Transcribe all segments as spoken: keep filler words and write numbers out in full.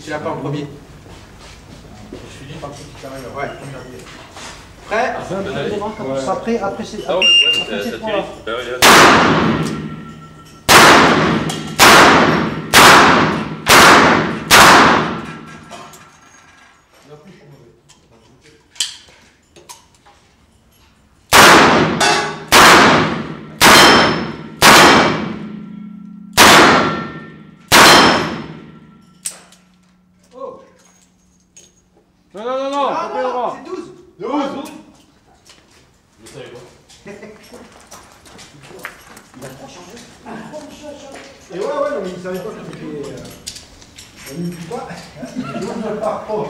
tu l'as pas en premier. Je suis dit par contre qui arrive. Ouais. Prêt? Après, après ces Ah ouais, ouais, après ça ces tire. trois-là. Bah ouais, là. Non, non, non, non, Ah pas le droit. c'est douze. douze. Vous savez quoi? Il a trop changé. Et ouais, ouais, non, mais il savait pas que c'était. Euh... On ne dit pas. Il ouvre pas. Oh.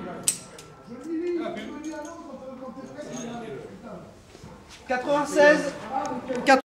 quatre-vingt-seize